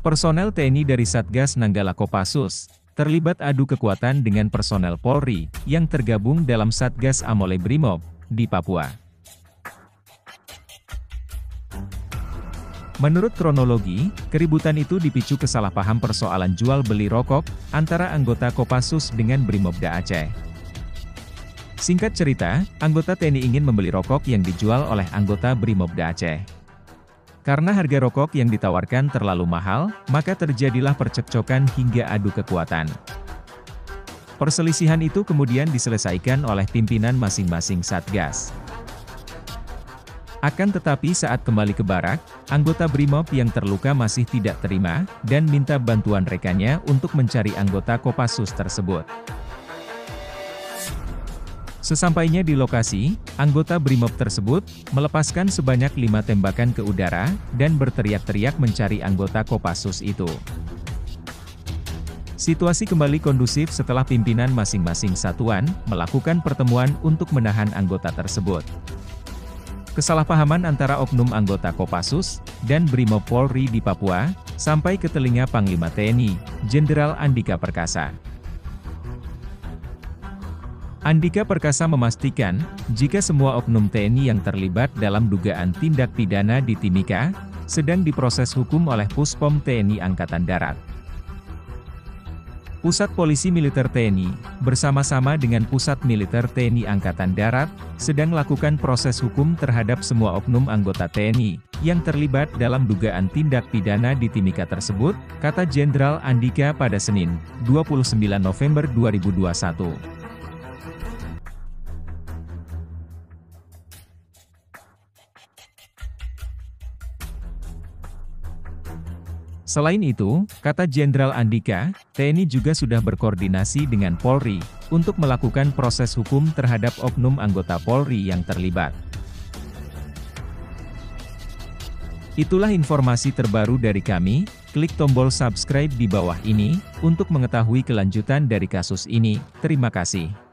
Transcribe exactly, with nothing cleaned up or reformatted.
Personel T N I dari Satgas Nanggala Kopassus terlibat adu kekuatan dengan personel Polri yang tergabung dalam Satgas Amole Brimob di Papua. Menurut kronologi, keributan itu dipicu kesalahpaham persoalan jual beli rokok antara anggota Kopassus dengan Brimobda Aceh. Singkat cerita, anggota T N I ingin membeli rokok yang dijual oleh anggota Brimobda Aceh. Karena harga rokok yang ditawarkan terlalu mahal, maka terjadilah percekcokan hingga adu kekuatan. Perselisihan itu kemudian diselesaikan oleh pimpinan masing-masing Satgas. Akan tetapi saat kembali ke barak, anggota Brimob yang terluka masih tidak terima, dan minta bantuan rekannya untuk mencari anggota Kopassus tersebut. Sesampainya di lokasi, anggota Brimob tersebut melepaskan sebanyak lima tembakan ke udara dan berteriak-teriak mencari anggota Kopassus itu. Situasi kembali kondusif setelah pimpinan masing-masing satuan melakukan pertemuan untuk menahan anggota tersebut. Kesalahpahaman antara oknum anggota Kopassus dan Brimob Polri di Papua sampai ke telinga Panglima T N I, Jenderal Andika Perkasa. Andika Perkasa memastikan, jika semua oknum T N I yang terlibat dalam dugaan tindak pidana di Timika, sedang diproses hukum oleh Puspom T N I Angkatan Darat. Pusat Polisi Militer T N I, bersama-sama dengan Pusat Militer T N I Angkatan Darat, sedang melakukan proses hukum terhadap semua oknum anggota T N I, yang terlibat dalam dugaan tindak pidana di Timika tersebut, kata Jenderal Andika pada Senin, dua puluh sembilan November dua ribu dua puluh satu. Selain itu, kata Jenderal Andika, T N I juga sudah berkoordinasi dengan Polri, untuk melakukan proses hukum terhadap oknum anggota Polri yang terlibat. Itulah informasi terbaru dari kami, klik tombol subscribe di bawah ini, untuk mengetahui kelanjutan dari kasus ini. Terima kasih.